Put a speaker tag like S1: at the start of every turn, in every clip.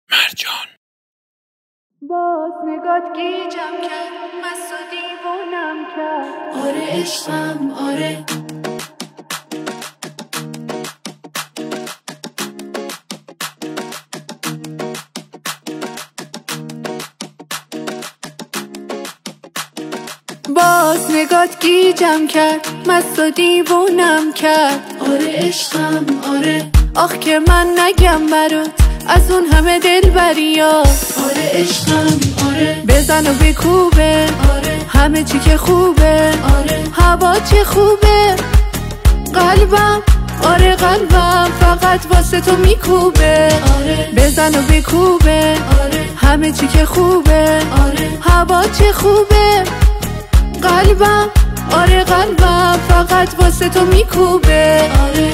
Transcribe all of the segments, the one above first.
S1: مرجان.
S2: باز نگات گیجم کرد، مست و دیوونم کرد. آره عشقم آره. باز نگات گیجم کرد، مست و دیوونم کرد. آره عشقم آره. آخ که من نگم برات از اون همه دلبریات. آره عشقم آره. بزن و بکوبه آره. همه چی که خوبه آره. هوا چه خوبه. قلبم آره قلبم فقط واسه تو میکوبه آره. بزن و بکوبه آره. همه چی که خوبه آره. هوا چه خوبه. قلبم آره قلبم فقط واسه تو میکوبه آره.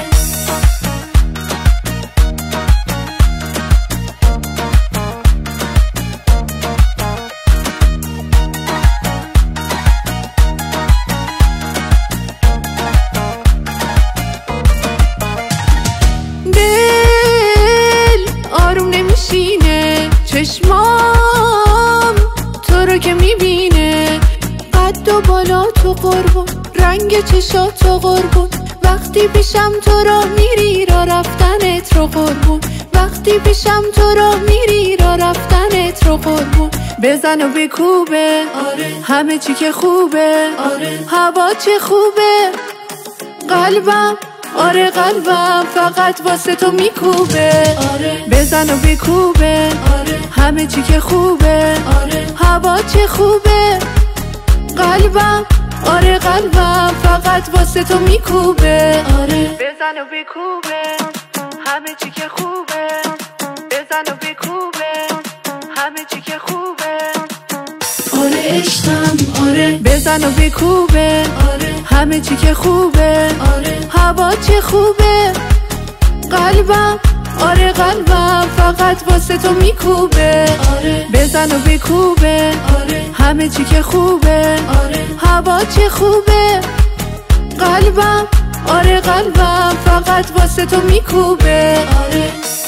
S2: دل آروم نمیشینه، چشمام تو رو که میبینه. قد و بالا تو قربون، رنگ چشات قربون. وقتی پیشم تو را میری را رفتنت رو قربون. وقتی پیشم تو را میری را رفتنت رو قربون. بزن و بکوبه آره. همه چی که خوبه آره. هوا چه خوبه. قلبم آره قلبم فقط واسه تو میکوبه آره. بزن و بکوبه آره. همه چی که خوبه آره. هوا چه خوبه. قلبم آره قلبم فقط واسه تو میکوبه آره. بزن و بکوبه همه چی که خوبه. بزن و بکوبه همه چی که خوبه. آره عشقم آره. بزن و بکوبه آره. همه چی که خوبه آره. هوا چه خوبه. قلبم آره قلبم فقط واسه تو میکوبه آره. بزن و بکوبه آره. همه چی که خوبه آره. هوا چه خوبه. قلبم آره قلبم فقط واسه تو میکوبه آره.